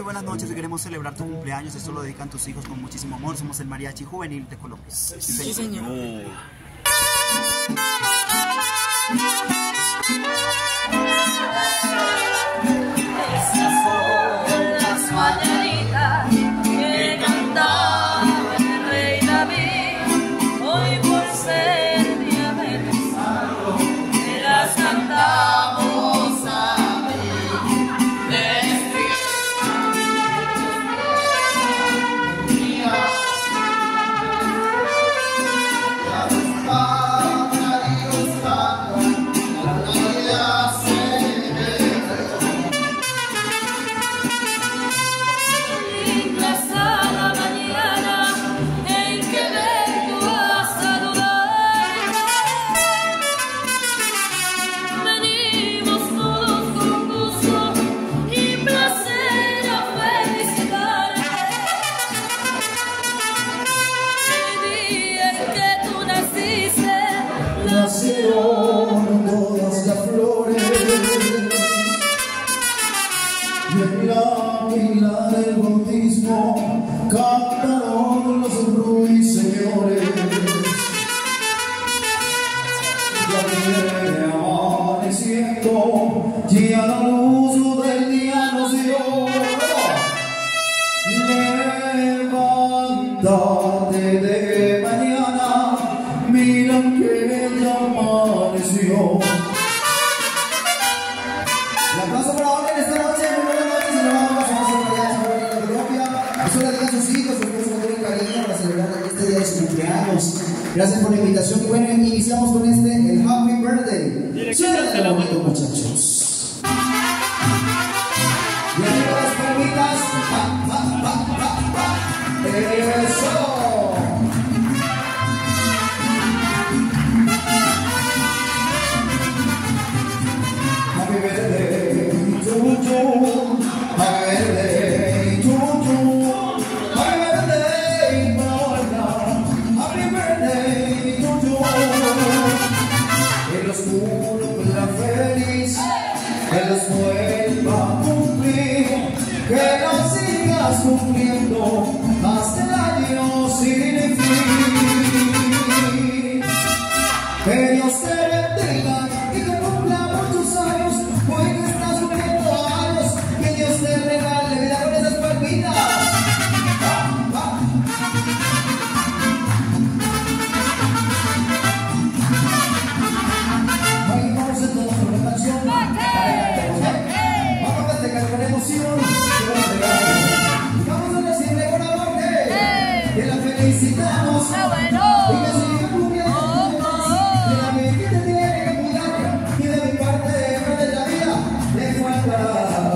buenas noches, te queremos celebrar tu cumpleaños. Esto lo dedican tus hijos con muchísimo amor. Somos el Mariachi Juvenil de Colombia. Sí, señor. Esas son las mañanitas que cantaba el rey David. Hoy por ser día de tu santo, te las cantamos a ti. Nacieron todas las flores y en la pila del bautismo cantaron los ruiseñores. Ya viene amaneciendo y a la luz del día nos dio. Levántate de mañana, mira que ya amaneció. Un aplauso para Ole en esta noche. Muy buenas noches y nos vamos a hacer una Mariachi de Colombia. Eso le diga a sus hijos, después con todo el cariño para celebrar este día de su cumpleaños. Gracias por la invitación y bueno, iniciamos con el Happy Birthday. Suéltate la bonito, muchachos. Y arriba las palmitas. Eso. Happy birthday to you. Happy birthday to you. Happy birthday, Paola. Happy birthday to you. Que los cumpla feliz, que los vuelva a cumplir, que los sigas cumpliendo hasta el año sin fin. Que Dios te bendiga y te cumpla muchos años. Hoy que estás cumpliendo años, que Dios te regale vida con esas palmitas. Hoy vamos entonces con una canción. Vamos a festejar con emoción. Vamos a decirle con amor que la felicitamos. Y que siga cumpliendo de la vida que te tiene que cuidar. Y de mi parte de la vida le faltará.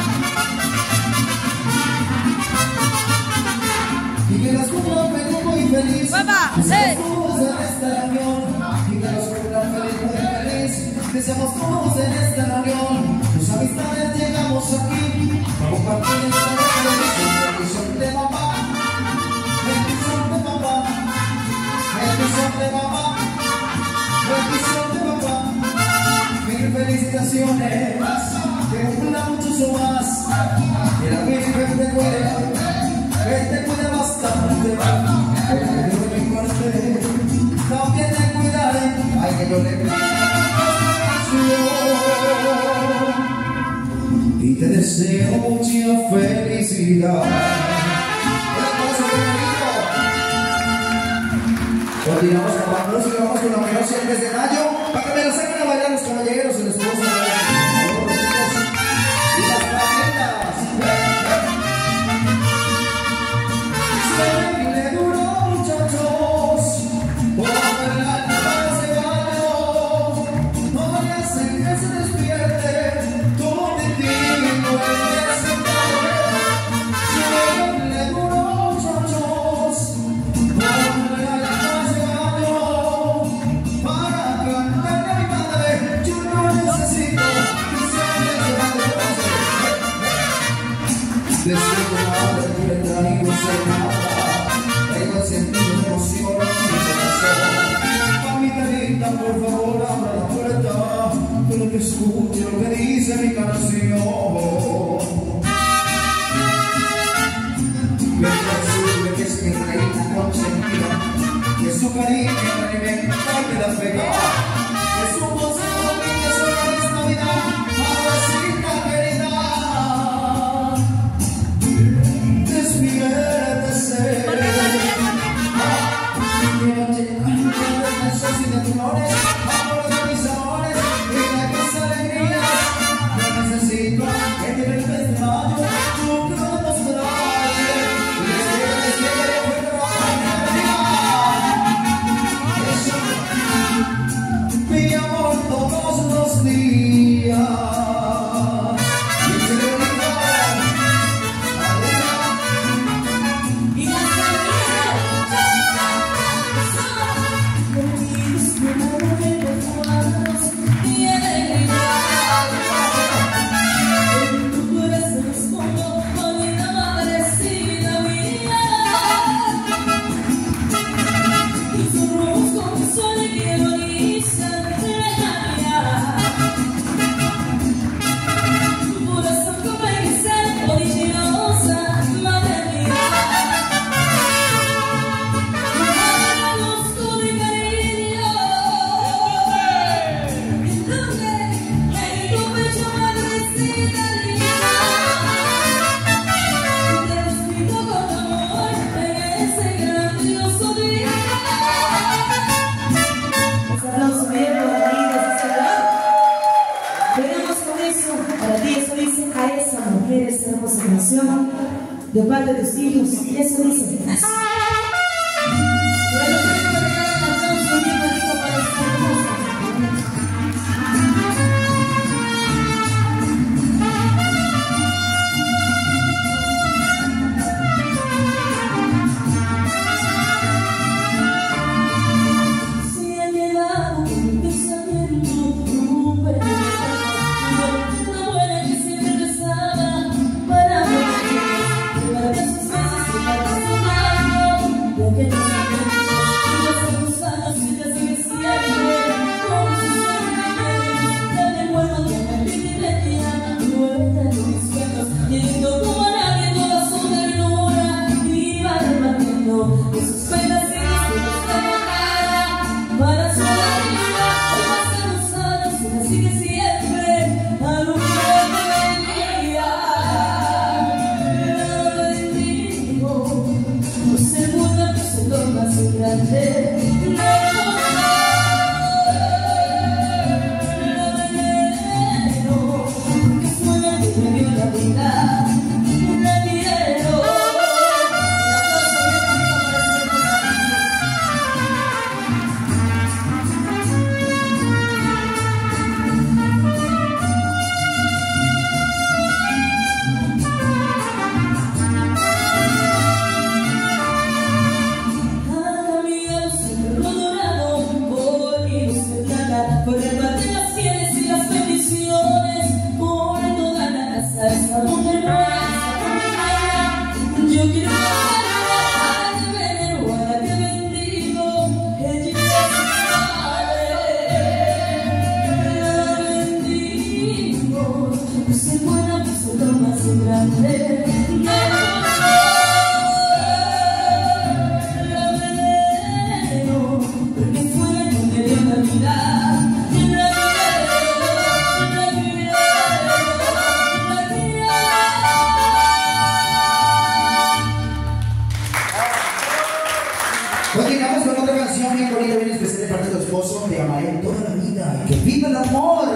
Y que los cumplan feliz, muy feliz. Deseamos todos en esta reunión. Y que los cumplan feliz, muy feliz. Deseamos todos en esta reunión. Tus amistades llegamos aquí. Vamos a compartir esta bendición de mamá. Bendición de mamá. Bendición de mamá. Bendición de papá. Mil felicitaciones. Que cumpla muchos más. Que la Virgen te cuida. Que te cuida bastante. Que yo de mi parte también te cuidaré. Ay, que yo le pido y te deseo mucha felicidad. Continuamos con la música, vamos con la mejor 100 de mayo, para que me la saquen a bailar los caballeros y los esposos, los chicos y las parejas. Siempre duro, muchachos, por el alma se baño, no le hacen que se despierte, todo mi tiempo es sentarme. Siempre duro, muchachos, por el alma se baño, para cantarle a mi madre, yo no necesito de parte de tus hijos. Y eso dice. Continuamos con otra canción bien bonita, bien especial de parte de tu esposo. Te amaré toda la vida. ¡Que viva el amor!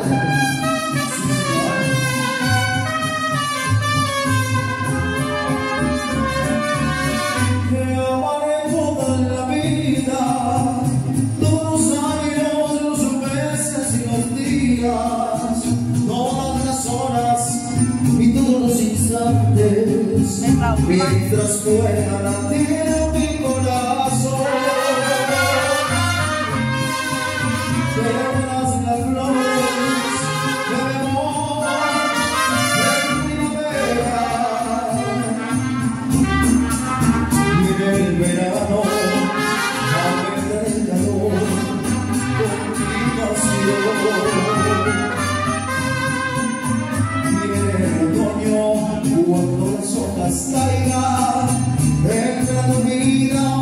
Te amaré toda la vida. Todos los años, los meses y los días, todas las horas y todos los instantes, mientras pueda latir mi corazón. Verás las flores de amor de primavera, y en el verano aumenta el calor con mi pasión. Y en el otoño, cuando las hojas caigan, entra tu vida.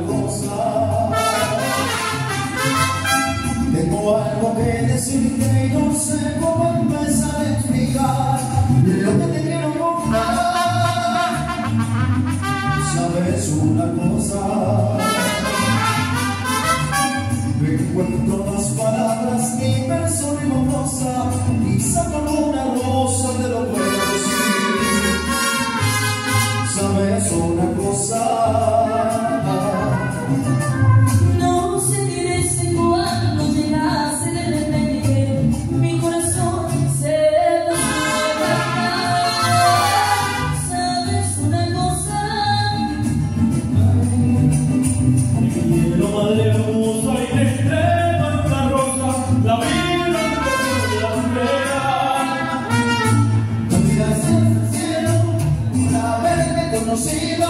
cosa. Tengo algo que decirte y no sé cómo empezar a explicar lo que te quiero contar. ¿Sabes una cosa? Me encuentro las palabras, mi verso rimosa, y saco una rosa, te lo puedo decir. ¿Sabes una cosa? No sé qué decir cuando llegaste de repente, mi corazón se desnuda. ¿Sabes una cosa? Cielo madre hermosa y te entrego esta rosa, la vida te la No miras al cielo por haberme conocido,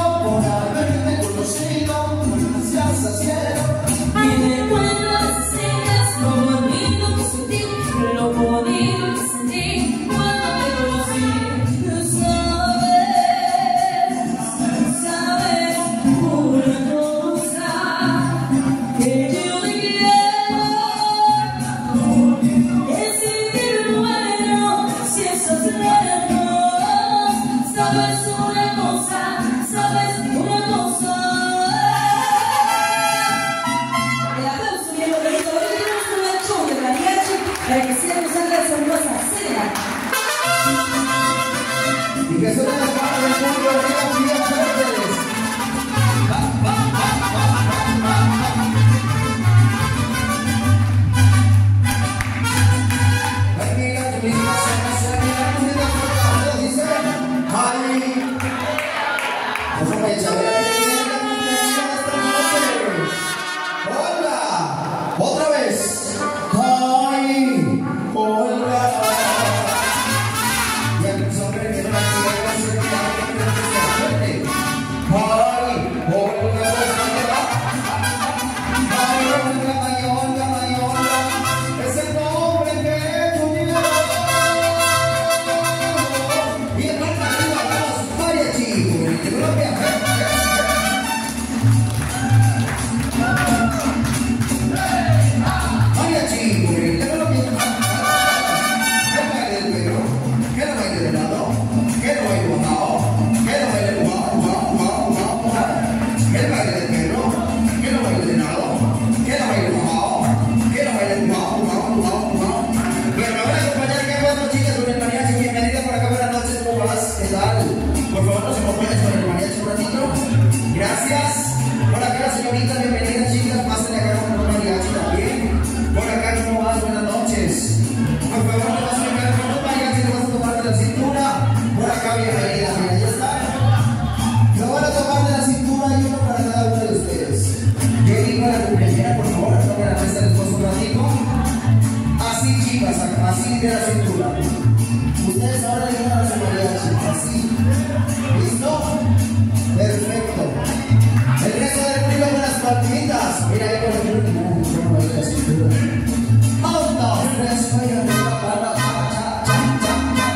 gracias al cielo. Y recuerdas escenas, lo bonito que sentí cuando te conocí. Sabes una cosa, que yo te quiero, es sentir bueno si eso es cierto. Sabes una cosa, sabes una cosa. El aplauso bien bonito. Hoy tenemos un show de mariachi para que sigan usando esa hermosa cena. Y que suene la palabra del mundo, arriba, arriba, fuertes. Ay, mira, que mi casa no se mira, mira, dice, ay. Eso me echa, hola, otra vez. Ay, hola. Y el sombrero que no me quiere hacer fuerte. Ay, hola, ay, hola, ay, hola, ay, hola. Es el nombre que tú tienes. Y el nombre arriba, vamos, mariachi, de Colombia. Mariachi, de Colombia. El baile del perro, que no baile de lado, que no baile bajado, que no baile guau, guau, guau, guau, guau. El baile del perro, que no baile de lado, que no baile bajado, que no baile guau, guau, guau, guau. Y acabo de acompañar que cuatro chicas con el mariachi. Bienvenida por acá, buenas noches, ¿cómo vas? ¿Qué tal? Por favor, nos acompañes con el mariachi un ratito. Gracias. Por acá, señoritas, bienvenidas, chicas. Pásenle acá con el mariachi también. Por acá, ¿cómo vas? Buenas noches. Por favor, te vas a pegar con los mariachis, te vas a tomar de la cintura. Por acá, bienvenida, mira, ya está. Lo van a tomar de la cintura y uno para cada uno de ustedes. Qué digo la cumpleañera, por favor, tomen la mesa del esposo un ratito. Así, chicas, así de la cintura. Ustedes ahora le van a su mariachi, así. ¿Listo? Perfecto. El resto del público con las palmitas. Mira, ahí con el público. Un, dos, tres, vaya, para, cha, cha, cha, cha.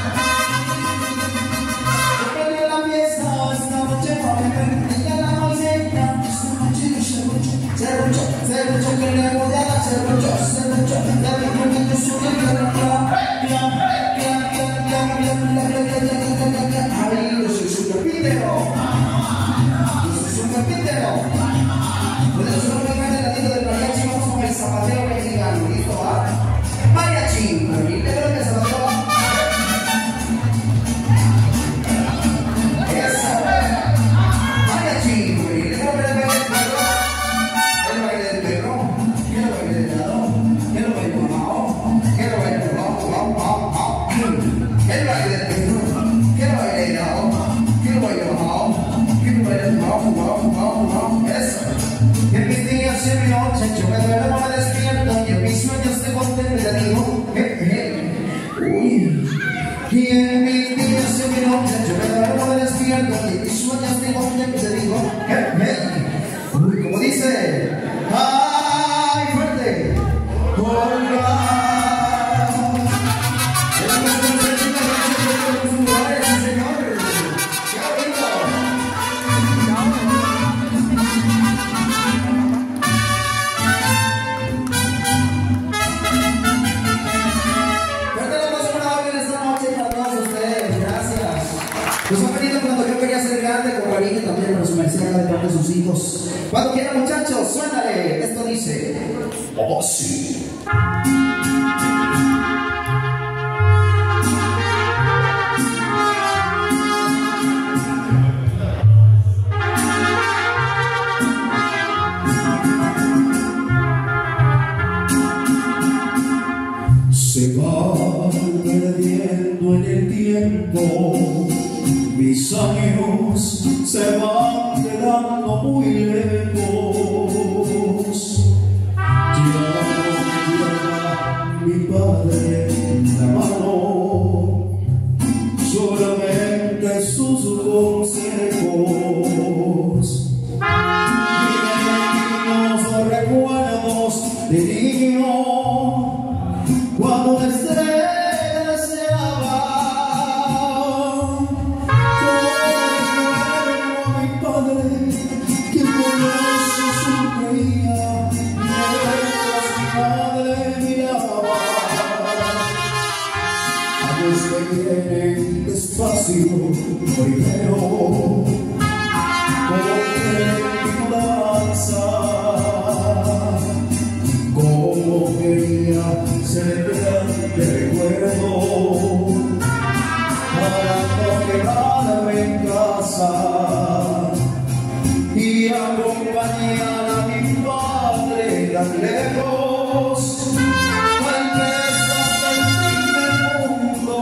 Porque la fiesta esta noche va a beber. Ella la maceta, esta noche no se rucho, que le rodeaba, se rucho. La vida que sube, que la ay, yo soy su carpintero. Por eso solo me cae el latino del mariachi. Vamos con el zapateo mexicano. ¿Listo? ¿Va? Mariachi. ¿Y te creo que el zapateo va? Eso. Mariachi. ¿Y te creo que el baile del perro? El baile del perro. ¿Qué lo baile del lado? ¿Qué lo baile bajado? ¿Qué lo baile bajado? El baile del perro. ¿Qué lo baile del lado? ¿Qué lo baile bajado? ¿Qué lo baile bajado? Eso. En mis días y en mi noche yo me duermo, me despierto y en mis sueños te contemplativo. Uy. Y en mis días y en mi noche yo me duermo, me despierto y en mis sueños te contemplativo. Uy, como dice. ¡Ay, fuerte! ¡Hola! de sus hijos. Cuando quieran, muchachos, suénale. Esto dice: oh sí. Se va perdiendo en el tiempo, mis años se van quedando muy lejos. Ya no lleva mi padre la mano, solamente sus consejos. Vienen los recuerdos de niño, cuando la estrella deseaba, como mi padre, que por eso sonreía, mientras mi madre miraba. A los que vienen despacio, primero, como mi danza, como quería celebrar de recuerdo, para no quedarme en casa y acompañar a mi padre tan lejos, tal vez hasta el fin del mundo,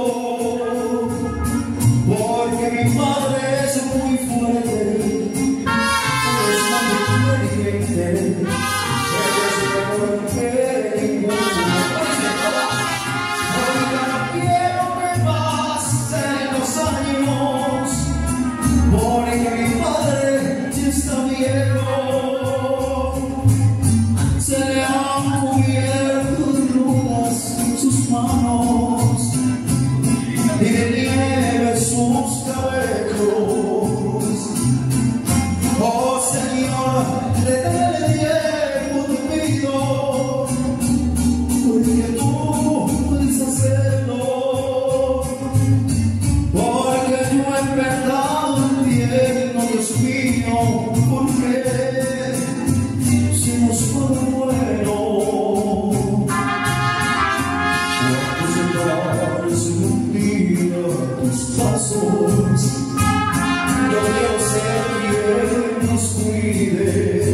porque mi madre es muy fuerte, es muy inteligente. Se le han cubierto de rudas sus manos y de nieve sus cabellos. Oh Señor, detente el tiempo, te pido, porque tú puedes hacerlo, porque yo he perdido el tiempo, Dios mío, porque si nos fue bueno, cuando se parece un día tus pasos, yo quiero ser quien nos cuide.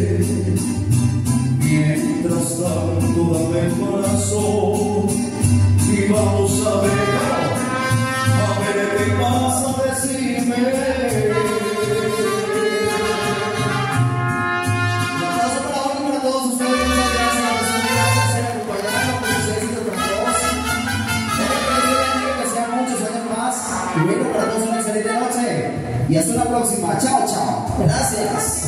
Mientras tanto, dame el corazón y vamos a ver qué vas a decirme. Y bueno, para todos una excelente noche y hasta la próxima. Chao, chao. Gracias.